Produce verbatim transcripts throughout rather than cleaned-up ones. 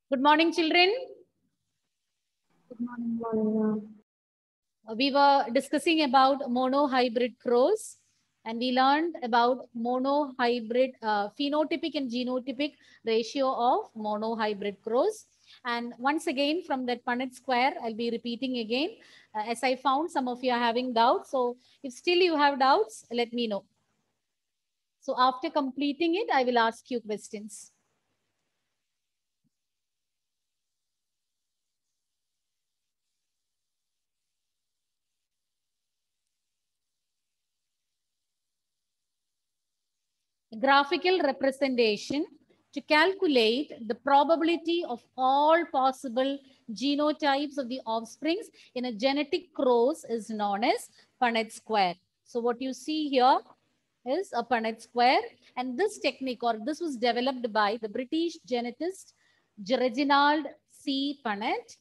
Good morning, children. Good morning, Monica. We were discussing about monohybrid crows, and we learned about monohybrid uh, phenotypic and genotypic ratio of monohybrid crows. And once again, from that Punnett square, I'll be repeating again, uh, as I found some of you are having doubts. So if still you have doubts, let me know. So after completing it, I will ask you questions. Graphical representation to calculate the probability of all possible genotypes of the offsprings in a genetic cross is known as Punnett square. So what you see here is a Punnett square, and this technique, or this was developed by the British genetist Reginald C. Punnett.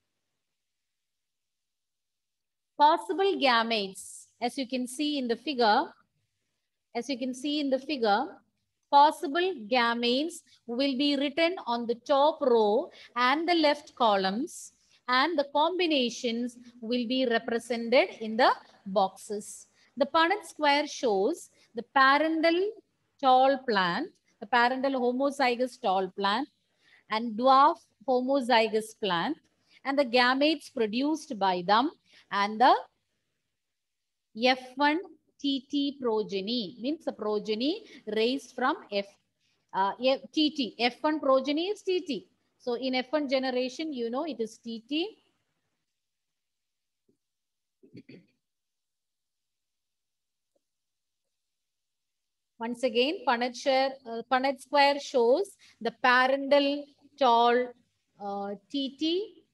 Possible gametes, as you can see in the figure, as you can see in the figure, possible gametes will be written on the top row and the left columns, and the combinations will be represented in the boxes. The Punnett square shows the parental tall plant, the parental homozygous tall plant, and dwarf homozygous plant, and the gametes produced by them, and the F one T T progeny, means a progeny raised from F, uh, T T. F one progeny is T T. So in F one generation, you know, it is T T. Once again, Punnett, share, uh, Punnett square shows the parental tall uh, T T,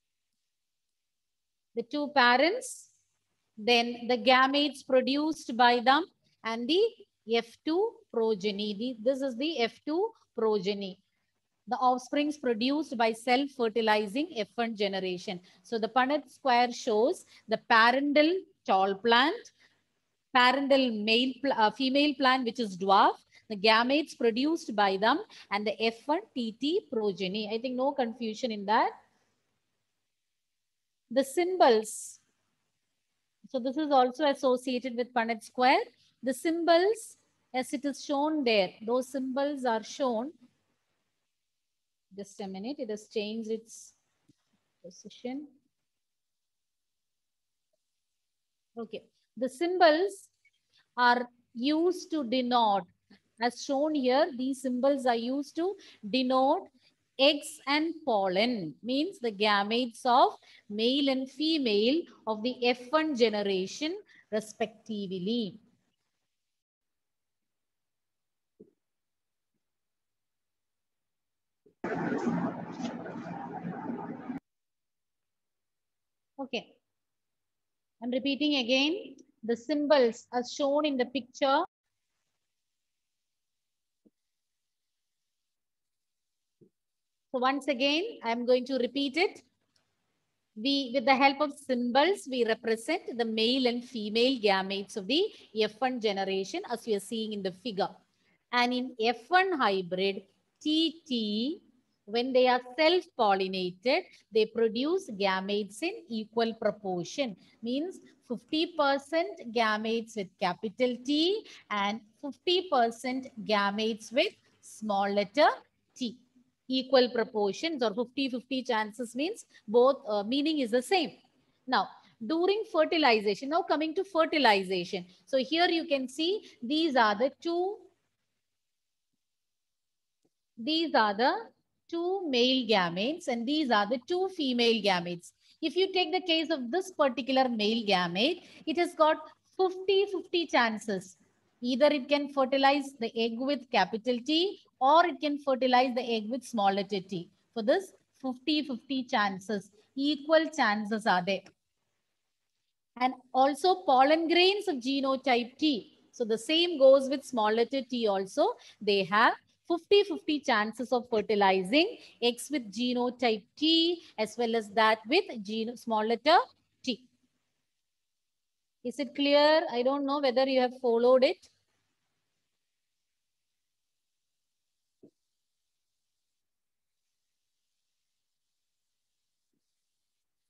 the two parents, then the gametes produced by them, and the F two progeny. The, this is the F two progeny. The offsprings produced by self-fertilizing F one generation. So the Punnett square shows the parental tall plant, parental male, uh, female plant, which is dwarf, the gametes produced by them, and the F one T T progeny. I think no confusion in that. The symbols. So this is also associated with Punnett square. The symbols, as it is shown there, those symbols are shown. Just a minute, it has changed its position. Okay, the symbols are used to denote, as shown here, these symbols are used to denote eggs and pollen, means the gametes of male and female of the F one generation respectively. Okay, I'm repeating again, the symbols as shown in the picture. So once again, I'm going to repeat it. We, with the help of symbols, we represent the male and female gametes of the F one generation as we are seeing in the figure. And in F one hybrid, T T, when they are self-pollinated, they produce gametes in equal proportion. Means fifty percent gametes with capital T and fifty percent gametes with small letter T. Equal proportions, or fifty fifty chances, means both uh, meaning is the same. Now, during fertilization, now coming to fertilization. So here you can see these are the two, these are the two male gametes and these are the two female gametes. If you take the case of this particular male gamete, it has got fifty fifty chances. Either it can fertilize the egg with capital T or it can fertilize the egg with small letter t. For this, fifty fifty chances, equal chances are there. And also pollen grains of genotype T. So the same goes with small letter t also. They have fifty fifty chances of fertilizing eggs with genotype T as well as that with geno small letter T. Is it clear? I don't know whether you have followed it.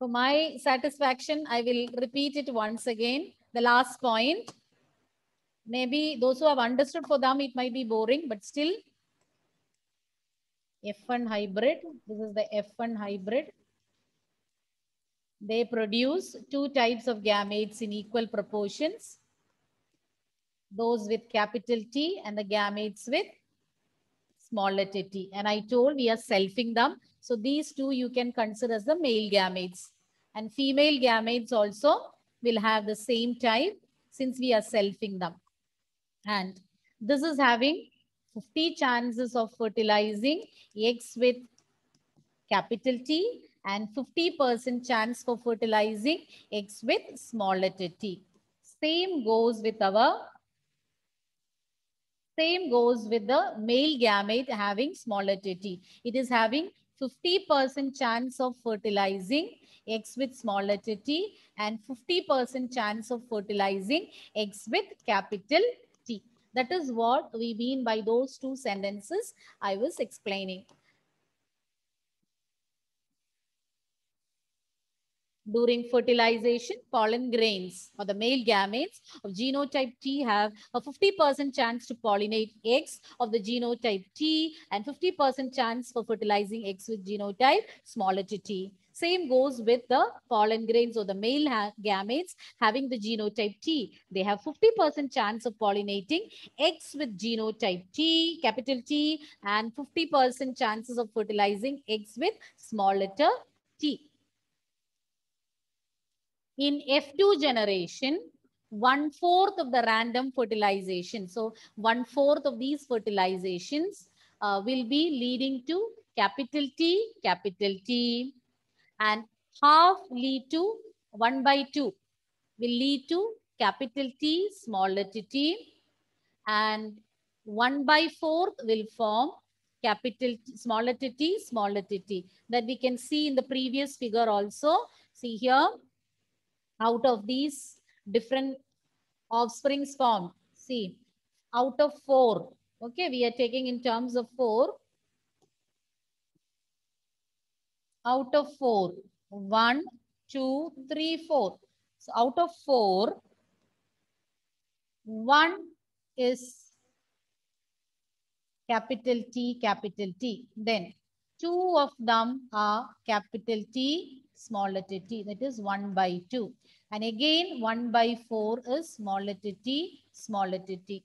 For my satisfaction, I will repeat it once again. The last point. Maybe those who have understood, for them it might be boring, but still F one hybrid. This is the F one hybrid. They produce two types of gametes in equal proportions. Those with capital T and the gametes with small letter t. And I told we are selfing them. So these two you can consider as the male gametes. And female gametes also will have the same type since we are selfing them. And this is having fifty chances of fertilizing eggs with capital T and fifty percent chance for fertilizing eggs with small letter t. Same goes with our Same goes with the male gamete having small letter t. It is having fifty percent chance of fertilizing eggs with small letter t and fifty percent chance of fertilizing eggs with capital T. That is what we mean by those two sentences I was explaining. During fertilization, pollen grains or the male gametes of genotype T have a fifty percent chance to pollinate eggs of the genotype T and fifty percent chance for fertilizing eggs with genotype smaller to T. Same goes with the pollen grains or the male gametes having the genotype T. They have fifty percent chance of pollinating eggs with genotype T, capital T, and fifty percent chances of fertilizing eggs with small letter t. In F two generation, one-fourth of the random fertilization. So one-fourth of these fertilizations uh, will be leading to capital T, capital T, and half lead to one by two will lead to capital T, small letter t, and one by fourth will form capital T, small letter t, small letter t. That we can see in the previous figure also. See here, out of these different offsprings formed, see, out of four, okay, we are taking in terms of four, out of four, one, two, three, four. So out of four, one is capital T, capital T. Then two of them are capital T, small letter t, that is one by two. And again, one by four is small letter t, small letter t.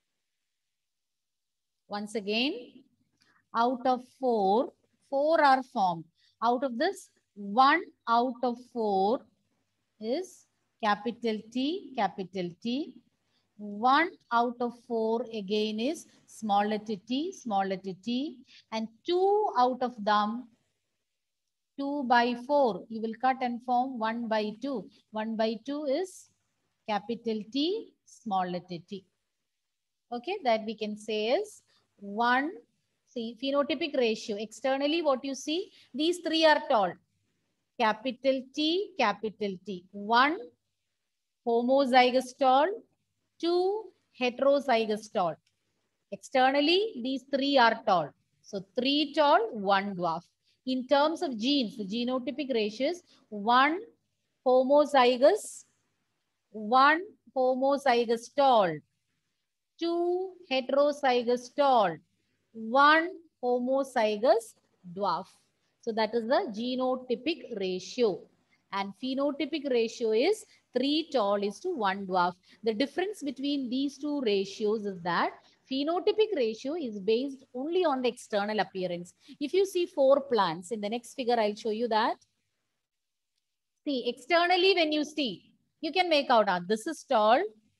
Once again, out of four, four are formed. Out of this, one out of four is capital T, capital T. One out of four again is small letter t, small letter t. And two out of them, two by four, you will cut and form one by two. one by two is capital T, small letter t. Okay, that we can say is one. See, phenotypic ratio. Externally, what you see, these three are tall. Capital T, capital T. One, homozygous tall. Two, heterozygous tall. Externally, these three are tall. So, three tall, one dwarf. In terms of genes, the genotypic ratio is one homozygous, one homozygous tall, two heterozygous tall, one homozygous dwarf. So that is the genotypic ratio. And phenotypic ratio is three tall is to one dwarf. The difference between these two ratios is that phenotypic ratio is based only on the external appearance. If you see four plants, in the next figure I'll show you that. See, externally when you see, you can make out, ah, this is tall.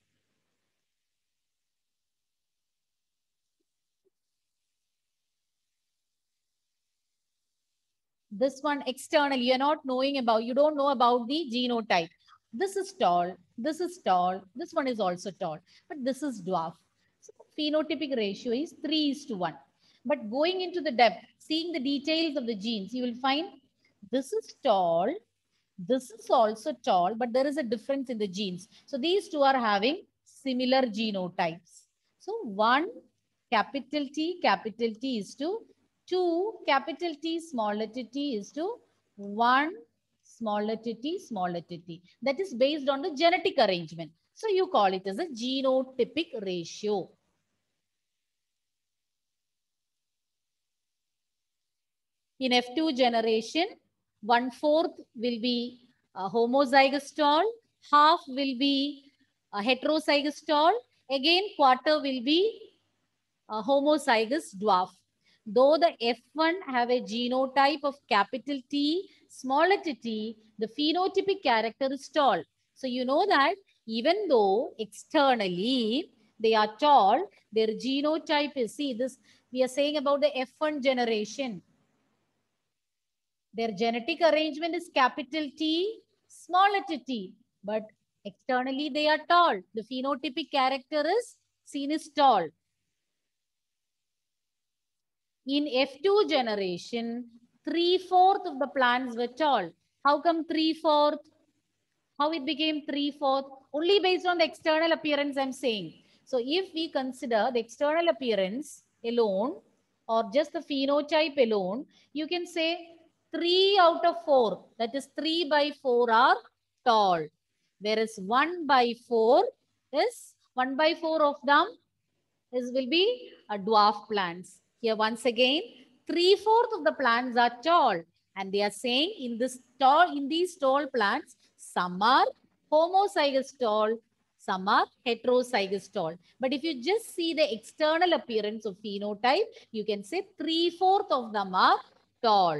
This one externally, you're not knowing about, you don't know about the genotype. This is tall, this is tall, this one is also tall, but this is dwarf. So phenotypic ratio is three is to one. But going into the depth, seeing the details of the genes, you will find this is tall, this is also tall, but there is a difference in the genes. So these two are having similar genotypes. So one capital T, capital T is to two, capital T, small letter t is to one, smaller t t, smaller t t. That is based on the genetic arrangement. So you call it as a genotypic ratio. In F two generation, one fourth will be a homozygous tall, half will be a heterozygous tall, again quarter will be a homozygous dwarf. Though the F one have a genotype of capital T, smaller t, the phenotypic character is tall. So you know that even though externally they are tall, their genotype is, see this, we are saying about the F one generation. Their genetic arrangement is capital T, smaller t, but externally they are tall. The phenotypic character is seen as tall. In F two generation, three-fourths of the plants were tall. How come three-fourths? How it became three-fourths? Only based on the external appearance I'm saying. So if we consider the external appearance alone or just the phenotype alone, you can say three out of four, that is three by four are tall. Whereas one by four is, one by four of them is will be a dwarf plants. Here once again, three-fourths of the plants are tall. And they are saying in this tall, in these tall plants, some are homozygous tall, some are heterozygous tall. But if you just see the external appearance of phenotype, you can say three-fourths of them are tall.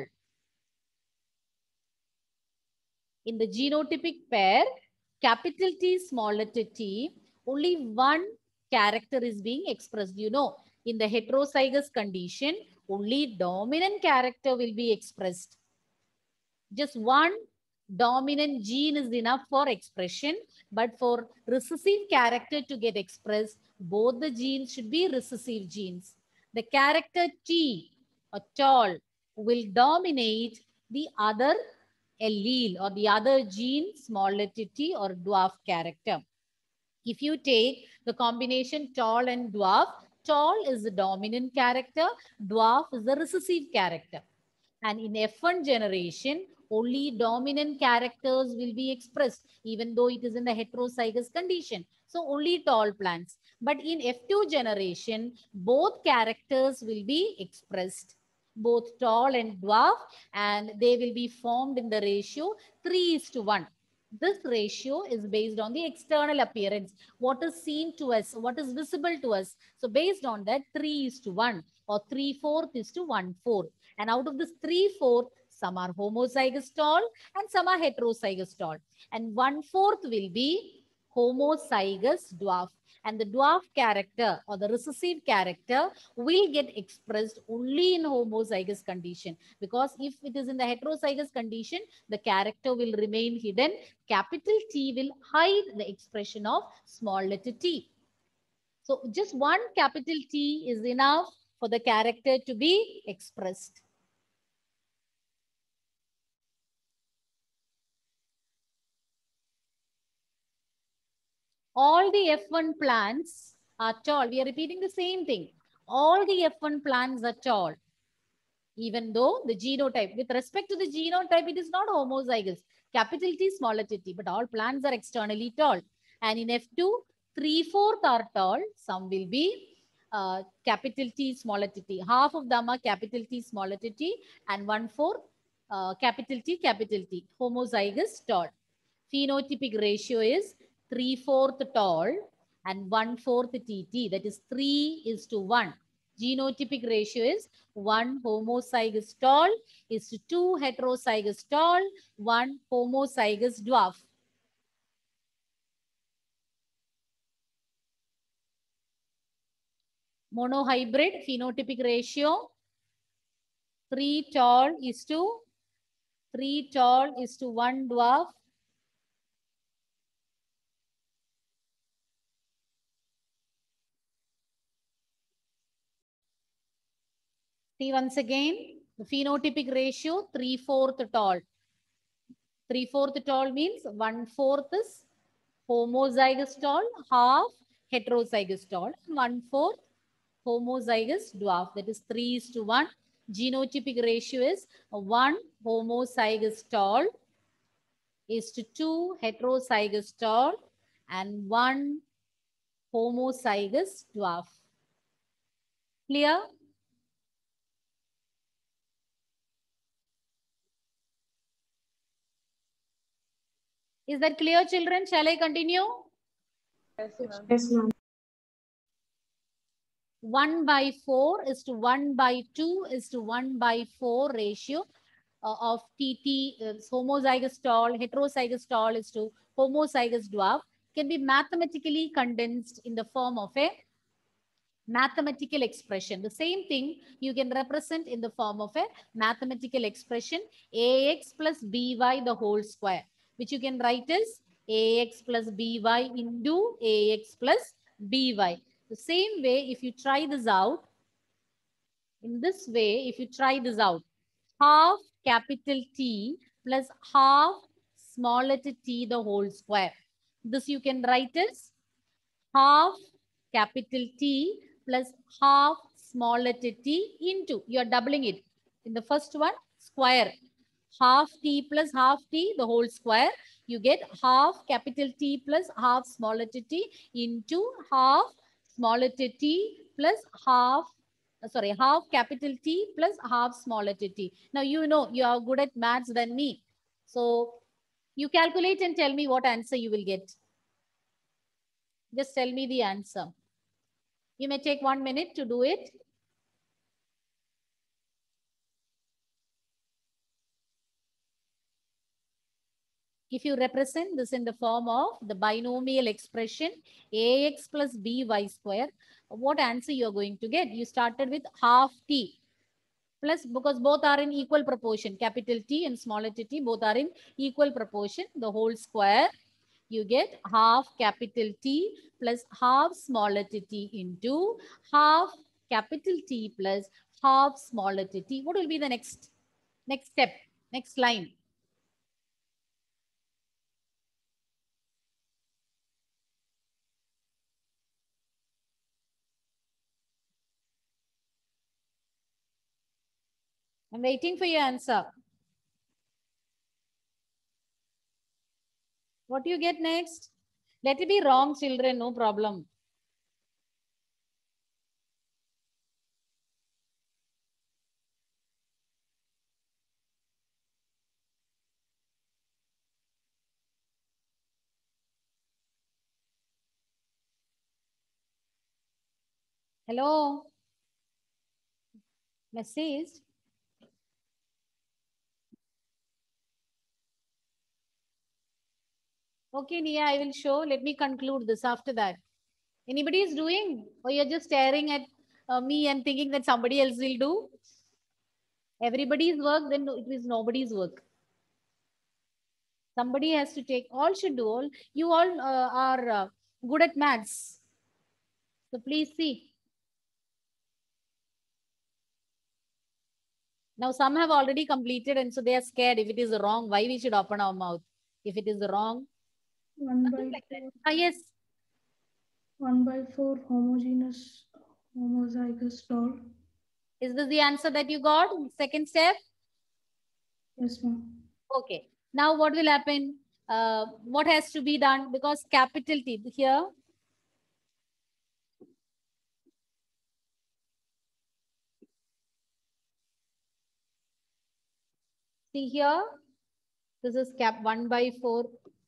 In the genotypic pair, capital T, smaller t, only one character is being expressed. You know, in the heterozygous condition, only dominant character will be expressed. Just one dominant gene is enough for expression, but for recessive character to get expressed, both the genes should be recessive genes. The character T or tall will dominate the other allele or the other gene, smaller t or dwarf character. If you take the combination tall and dwarf, tall is the dominant character, dwarf is the recessive character. And in F one generation, only dominant characters will be expressed, even though it is in the heterozygous condition. So only tall plants. But in F two generation, both characters will be expressed, both tall and dwarf, and they will be formed in the ratio three is to one. This ratio is based on the external appearance, what is seen to us, what is visible to us. So based on that, three is to one or three-fourths is to one-fourth. And out of this three-fourths, some are homozygous tall and some are heterozygous tall. And one-fourth will be homozygous dwarf. And the dwarf character or the recessive character will get expressed only in homozygous condition. Because if it is in the heterozygous condition, the character will remain hidden. Capital T will hide the expression of small letter t. So just one capital T is enough for the character to be expressed. All the F one plants are tall. We are repeating the same thing. All the F one plants are tall. Even though the genotype, with respect to the genotype, it is not homozygous. Capital T, smaller t, but all plants are externally tall. And in F two, three-fourths are tall. Some will be uh, capital T, smaller t. Half of them are capital T, smaller t, and one-fourth uh, capital T, capital T, homozygous tall. Phenotypic ratio is three-fourths tall and one-fourth T T. That is three is to one. Genotypic ratio is one homozygous tall is to two heterozygous tall, one homozygous dwarf. Monohybrid phenotypic ratio, three tall is to three tall is to one dwarf. See once again, the phenotypic ratio, three-fourths tall. Three-fourths tall means one-fourth is homozygous tall, half heterozygous tall, one-fourth homozygous dwarf. That is three is to one. Genotypic ratio is one homozygous tall is to two heterozygous tall and one homozygous dwarf. Clear? Is that clear, children? Shall I continue? Yes, ma'am. one by four is to one by two is to one by four ratio uh, of T T, uh, homozygous tall, heterozygous tall is to homozygous dwarf, can be mathematically condensed in the form of a mathematical expression. The same thing you can represent in the form of a mathematical expression, ax plus by the whole square, which you can write as ax plus by into ax plus by. The same way, if you try this out, in this way, if you try this out, half capital T plus half small letter t the whole square. This you can write as half capital T plus half small letter t into, you are doubling it. In the first one, square. Half t plus half t, the whole square. You get half capital T plus half small letter t into half small letter t plus half, sorry, half capital T plus half small letter t. Now, you know, you are good at maths than me. So, you calculate and tell me what answer you will get. Just tell me the answer. You may take one minute to do it. If you represent this in the form of the binomial expression ax plus by square, what answer you are going to get? You started with half t plus, because both are in equal proportion, capital T and smaller t, both are in equal proportion, the whole square. You get half capital T plus half smaller t into half capital T plus half smaller t. What will be the next, next step, next line? I'm waiting for your answer. What do you get next? Let it be wrong, children, no problem. Hello? Message? Okay, Nia, I will show. Let me conclude this after that. Anybody is doing? Or you're just staring at uh, me and thinking that somebody else will do? Everybody's work, then it is nobody's work. Somebody has to take, all should do. All you all uh, are uh, good at maths. So please see. Now some have already completed and so they are scared. If it is wrong, why we should open our mouth? If it is wrong, One nothing by like that. four. Ah, yes. One by four homogeneous homozygous tall. Is this the answer that you got? Second step? Yes, ma'am. Okay. Now what will happen? Uh, what has to be done? Because capital T here. See here. This is cap one by four.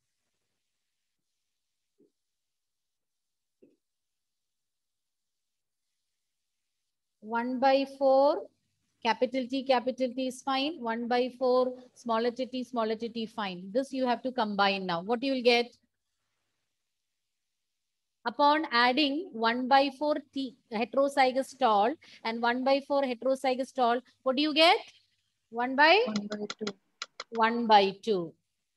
one by four. Capital T, capital T is fine. one by four, smaller t, t, smaller t, t, fine. This you have to combine now. What you will get? Upon adding one by four t heterozygous tall and one by four heterozygous tall, what do you get? one by? One by two. one by two.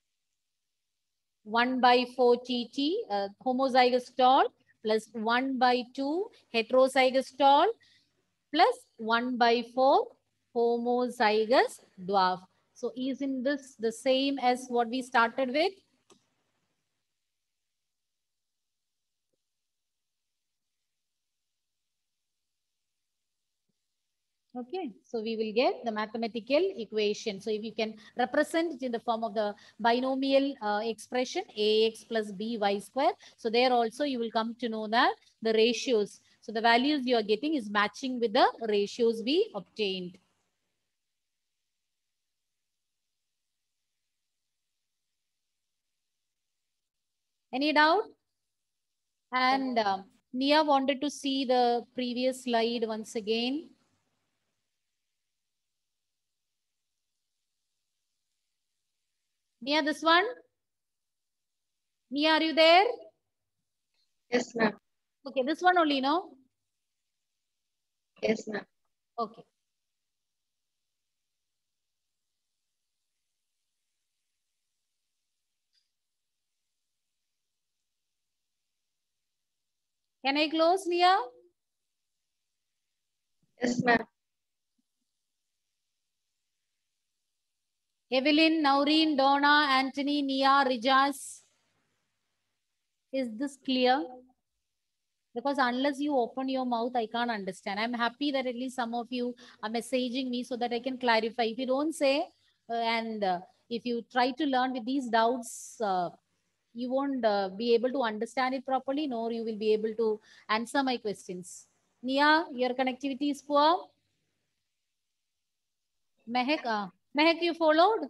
one by four T T, uh, homozygous tall, plus one by two heterozygous tall, plus one by four homozygous dwarf. So isn't this the same as what we started with? Okay, so we will get the mathematical equation. So if you can represent it in the form of the binomial uh, expression ax plus by square. So there also you will come to know that the ratios. So the values you are getting is matching with the ratios we obtained. Any doubt? And um, Nia wanted to see the previous slide once again. Nia, this one? Nia, are you there? Yes, ma'am. Okay, this one only, no? Yes, ma'am. Okay. Can I close, Nia? Yes, ma'am. Evelyn, Naureen, Donna, Anthony, Nia, Rijas. Is this clear? Because unless you open your mouth, I can't understand. I'm happy that at least some of you are messaging me so that I can clarify. If you don't say, uh, and uh, if you try to learn with these doubts, uh, you won't uh, be able to understand it properly, nor you will be able to answer my questions. Nia, your connectivity is poor. Mehak, uh, Mehak, you followed?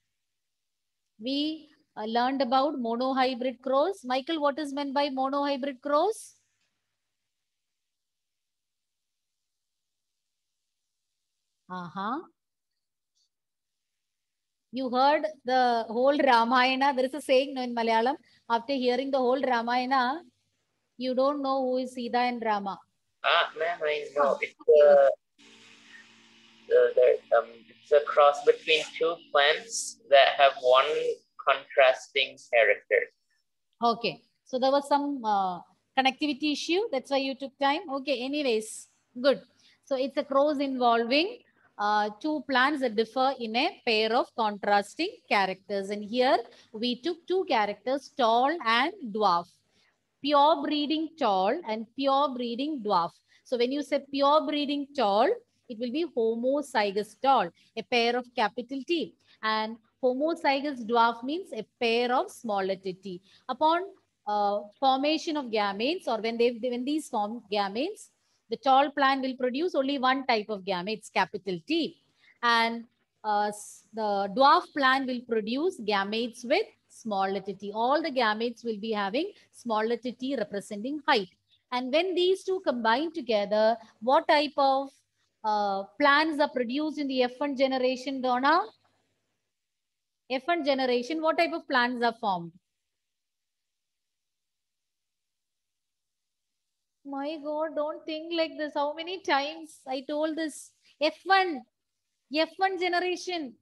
We uh, learned about monohybrid crows. Michael, what is meant by monohybrid crows? Uh-huh. You heard the whole Ramayana. There is a saying in Malayalam. After hearing the whole Ramayana, you don't know who is Sita and Rama. Ah, ma'am, I know. It's a, the, the, um, it's a cross between two plants that have one contrasting character. Okay. So there was some uh, connectivity issue. That's why you took time. Okay. Anyways, good. So it's a cross involving uh, two plants that differ in a pair of contrasting characters. And here we took two characters, tall and dwarf. Pure breeding tall and pure breeding dwarf. So when you say pure breeding tall, it will be homozygous tall, a pair of capital T. And homozygous dwarf means a pair of small letter t. Upon uh, formation of gametes, or when they when these form gametes, the tall plant will produce only one type of gametes, capital T. And uh, the dwarf plant will produce gametes with small letter t. All the gametes will be having small letter t representing height. And when these two combine together, what type of uh, plants are produced in the F one generation, Donna? F one generation, what type of plants are formed? My God, don't think like this. How many times I told this? F one, F one generation.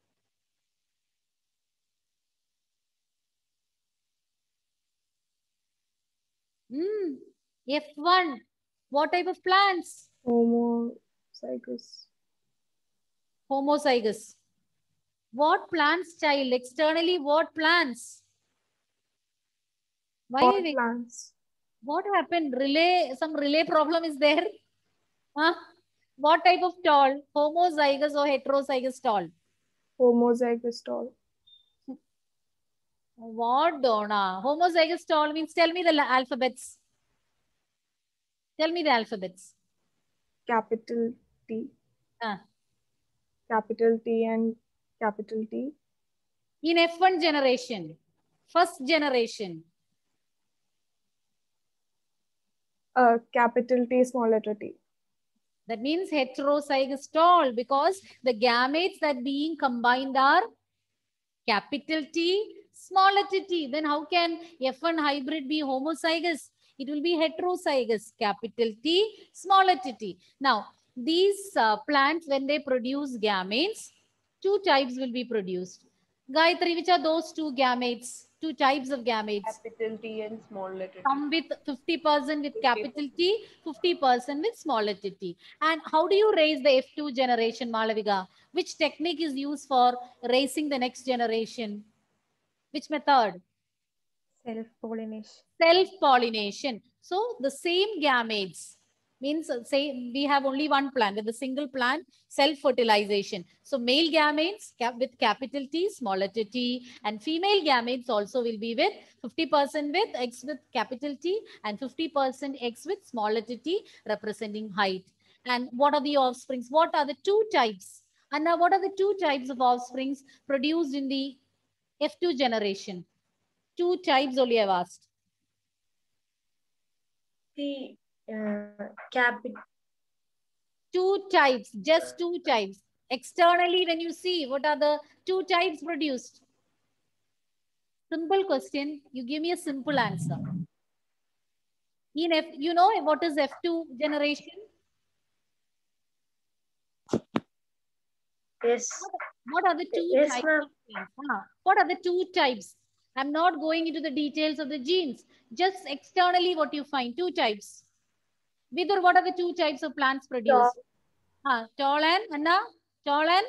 Hmm. F one. What type of plants? Homozygous. Homozygous. What plants, child? Externally, what plants? Why? All plants. What happened? Relay, some relay problem is there? Huh? What type of tall? Homozygous or heterozygous tall? Homozygous tall. What, Donna? Homozygous tall means, tell me the alphabets. Tell me the alphabets. Capital T. Uh. Capital T and capital T. In F one generation, first generation. Uh, capital T, small letter t. That means heterozygous tall, because the gametes that being combined are capital T, small letter t. Then how can F one hybrid be homozygous? It will be heterozygous, capital T, small letter t. Now, these uh, plants, when they produce gametes, two types will be produced. Gayatri, which are those two gametes? Two types of gametes. Capital T and small letter T. Some with fifty percent with capital T, fifty percent with small letter t. And how do you raise the F two generation, Malavika? Which technique is used for raising the next generation? Which method? Self-pollination. Self-pollination. So the same gametes, Means uh, say we have only one plant with a single plant, self-fertilization. So male gametes cap with capital T, small letter t, and female gametes also will be with fifty percent with X with capital T and fifty percent X with small letter t representing height. And what are the offsprings? What are the two types? And now what are the two types of offsprings produced in the F two generation? Two types only I've asked. The uh, capital. Two types, just two types. Externally, when you see, what are the two types produced? Simple question. You give me a simple answer. In F, you know what is F two generation? Yes. What are the two Yes, types ma'am. of plants? Ah, what are the two types? I'm not going into the details of the genes. Just externally, what you find, two types. Vidur, what are the two types of plants produced? Ah, tall and Anna, tall and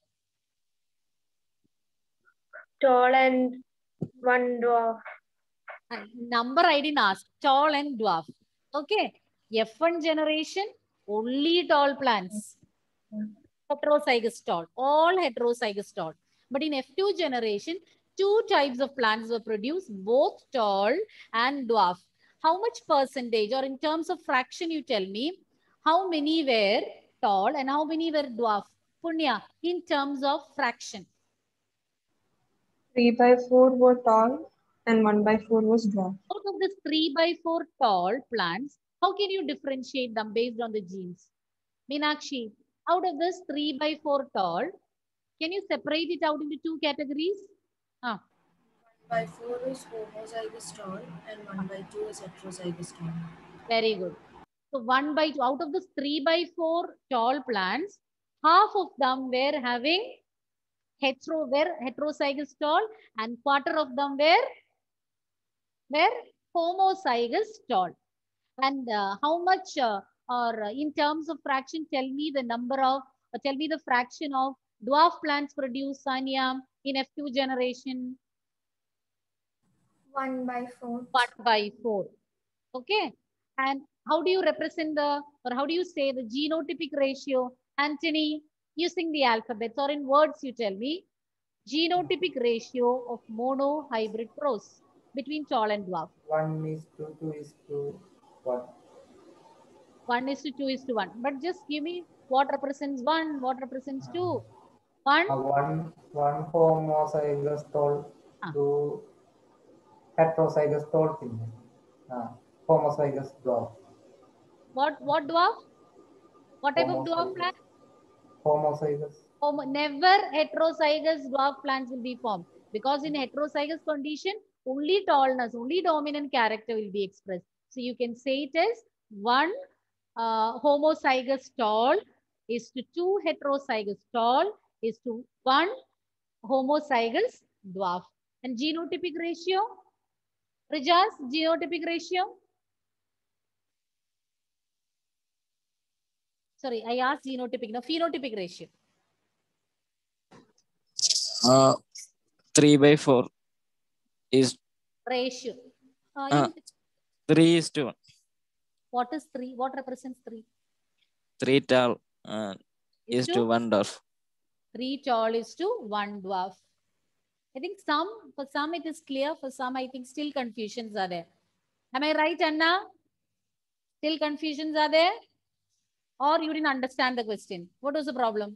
Tall and one dwarf. Uh, number I didn't ask. Tall and dwarf. Okay. F one generation, only tall plants. Heterozygous tall. All heterozygous tall. But in F two generation, two types of plants were produced, both tall and dwarf. How much percentage, or in terms of fraction, you tell me, how many were tall and how many were dwarf? Punya, in terms of fraction. three by four were tall and one by four was dwarf. Out of this three by four tall plants, how can you differentiate them based on the genes? Meenakshi, out of this three by four tall, can you separate it out into two categories? Ah. One by four is homozygous tall and one by two is heterozygous tall. Very good. So one by two, out of this three by four tall plants, half of them were having hetero, were heterozygous tall and quarter of them were, were homozygous tall. And uh, how much, uh, or uh, in terms of fraction, tell me the number of, uh, tell me the fraction of dwarf plants produced, Sanya, in F two generation. One by four. One by four. Okay. And how do you represent the, or how do you say the genotypic ratio? Anthony, using the alphabets or in words, you tell me. Genotypic ratio of monohybrid pros between tall and dwarf. One is to two is to one. One is to two is to one. But just give me what represents one, what represents two. One. Uh, one one homozygous tall Ah. to heterozygous tall thing. Uh, homozygous dwarf. What what dwarf? What type of dwarf Homozygous. plant? Homozygous. Homo, never heterozygous dwarf plants will be formed. Because in heterozygous condition, only tallness, only dominant character will be expressed. So you can say it as one uh, homozygous tall is to two heterozygous tall is to one homozygous dwarf. And genotypic ratio? Rijas, genotypic ratio? Sorry, I asked genotypic, no, phenotypic ratio. Uh, three by four is Ratio. Uh, uh, in- three is to one. what is three? What represents three? Three tall uh, Is is to to one dwarf. Three tall is to one dwarf. I think some, for some it is clear, for some I think still confusions are there. Am I right, Anna? Still confusions are there? Or you didn't understand the question? What was the problem?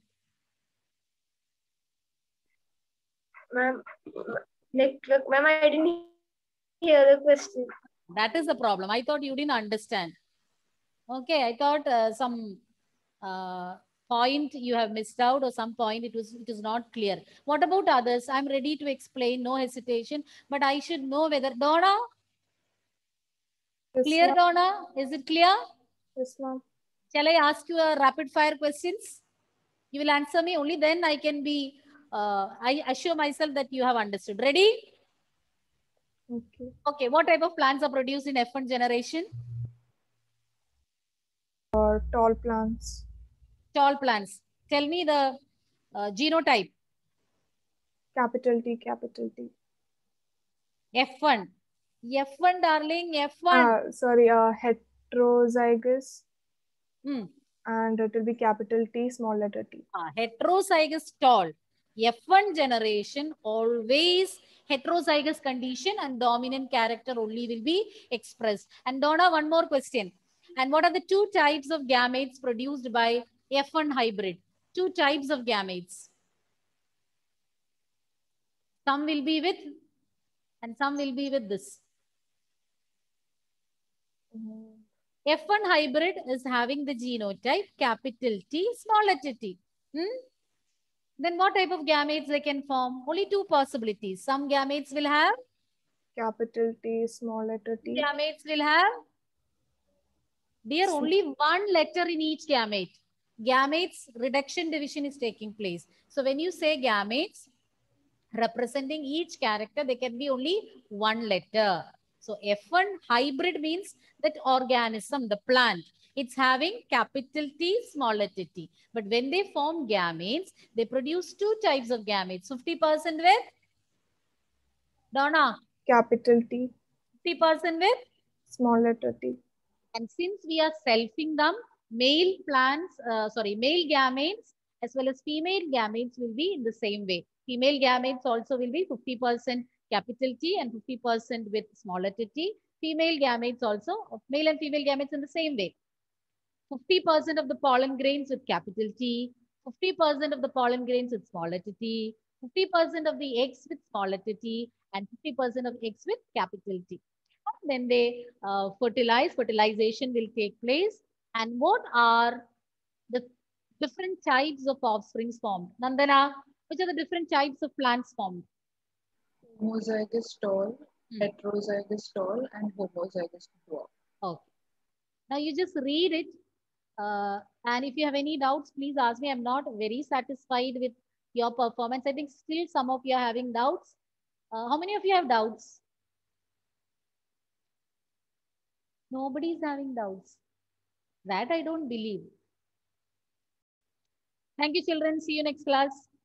Ma'am, like, look, ma'am, I didn't hear the question. That is the problem. I thought you didn't understand. Okay, I thought uh, some uh, point you have missed out or some point it was it is not clear. What about others? I'm ready to explain, no hesitation, but I should know whether Donna, Yes, clear ma'am. Donna? Is it clear? Yes, ma'am. Shall I ask you a rapid fire questions? You will answer me only then I can be, uh, I assure myself that you have understood. Ready? Okay. Okay, what type of plants are produced in F one generation? Uh, tall plants. Tall plants. Tell me the uh, genotype. Capital T, capital T. F one. F one, darling, F one. Uh, sorry, uh, heterozygous. Hmm. And it will be capital T, small letter t. Ah, heterozygous tall. F one generation always heterozygous condition and dominant character only will be expressed. And Donna, one more question. And what are the two types of gametes produced by F one hybrid? Two types of gametes. Some will be with and some will be with this. Mm. F one hybrid is having the genotype capital T, small letter t. Hmm? Then what type of gametes they can form? Only two possibilities. Some gametes will have, Capital T, small letter t. gametes will have, dear, only one letter in each gamete. Gametes reduction division is taking place. So when you say gametes representing each character, there can be only one letter. So F one hybrid means that organism, the plant, it's having capital T, small letter t. But when they form gametes, they produce two types of gametes. fifty percent with, Donna, Capital T, fifty percent with, small letter t. and since we are selfing them, male plants, uh, sorry, male gametes as well as female gametes will be in the same way. Female gametes also will be fifty percent capital T and fifty percent with smaller t. Female gametes also, male and female gametes in the same way. fifty percent of the pollen grains with capital T, fifty percent of the pollen grains with smaller t, fifty percent of the eggs with smaller t, and fifty percent of eggs with capital T. Then they uh, fertilize, fertilization will take place. And what are the different types of offsprings formed? Nandana, which are the different types of plants formed? Homozygous tall, Hmm. heterozygous tall, and homozygous dwarf. Okay. Now you just read it. Uh, and if you have any doubts, please ask me. I'm not very satisfied with your performance. I think still some of you are having doubts. Uh, how many of you have doubts? Nobody is having doubts. That I don't believe. Thank you, children. See you next class.